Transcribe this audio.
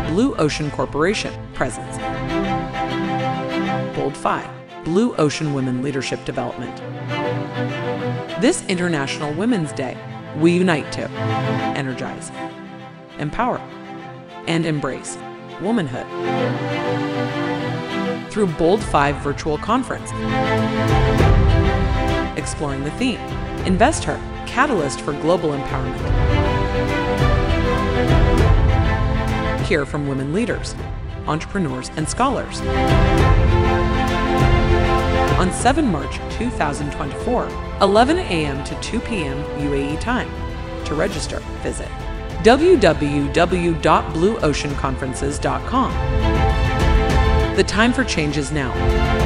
Blue Ocean Corporation presence. BOWLD 5, Blue Ocean Women Leadership Development. This International Women's Day, we unite to energize, empower, and embrace womanhood through BOWLD 5 virtual conference, exploring the theme, InvestHER, Catalyst for Global Empowerment. Hear from women leaders, entrepreneurs, and scholars. On 7 March 2024, 11 a.m. to 2 p.m. UAE time. To register, visit www.blueoceanconferences.com. The time for change is now.